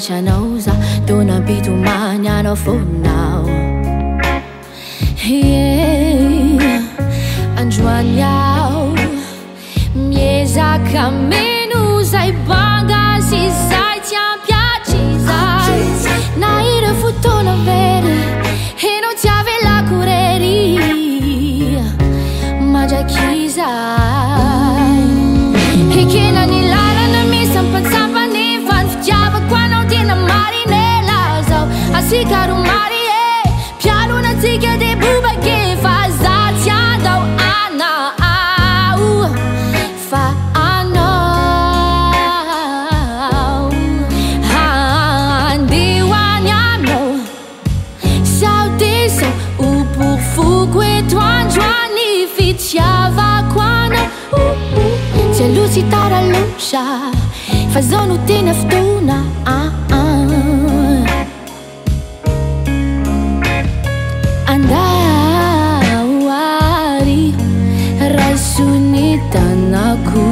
cha nấu ra tôi na bị tu ma nhà nó phố nào anjuan nhau mie za cammino sai banga si sai ti piaci sai na ira futto la vere e non ti ave la cureria ma già chi sai e che nani lara na mi san pensava ne fan fiava quando ti innamori nella sau así caro mari piano una ziga de buba che fa zaziando ana au fa ano andi wanyano sau deso u pufu que tuan juani ficiava quando se lucitara lucia fazonu te naftuna andawari rasunitan aku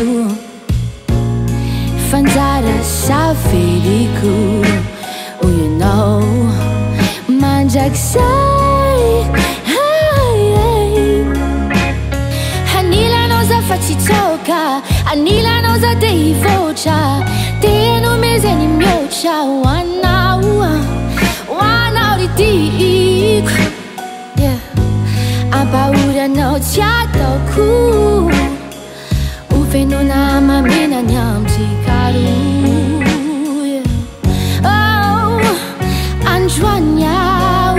fanzara safiriku oh you know manjak sai anila noza facitoka anila noza dei vocia te no mese ni miocha wana ridic a paura no ti ha tocco uve non ama mena niamti caru oh anjuaniau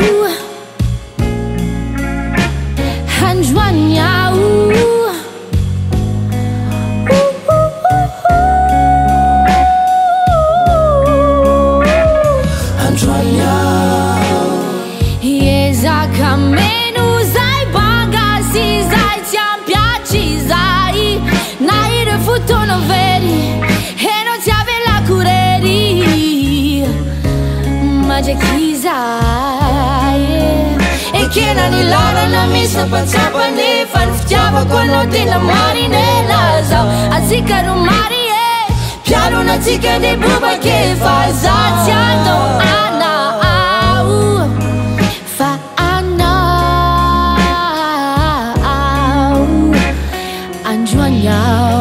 anjuaniau cammino sai banga si sai ti piaci sai naire futto non vedi e non ti ave la cureria ma già chi sai e che nani lana na mi sa pensava ne fan fiava quando ti innamori nella sau así caro mari piano una ziga de buba che fa zaziando ana anjuan nhau